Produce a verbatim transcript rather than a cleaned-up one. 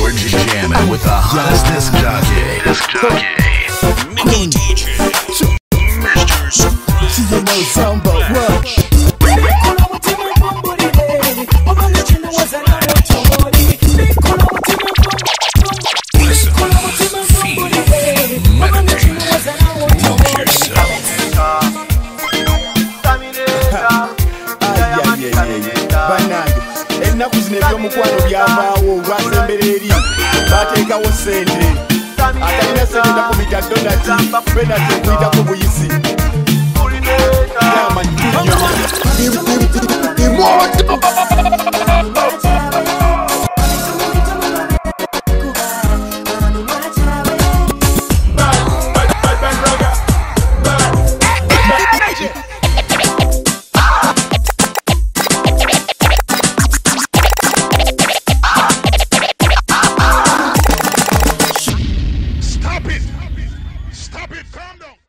You're jamming with the hottest disc jockey. Disc jockey. Micky D J. Mister Surprise. See you know something but what? Listen, feel, meditate, love yourself. Banange ennaku zino ebyomukwano byavaawo olwasembereri bateekawo sente atalina sente takumita donati penati okuyitako buyisi Stop it! Calm down!